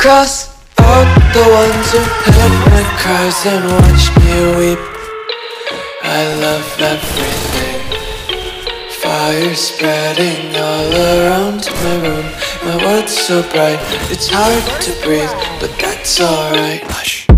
Cross out the ones who heard my cries and watched me weep. I love everything. Fire spreading all around my room. My world's so bright, it's hard to breathe, but that's alright. Hush.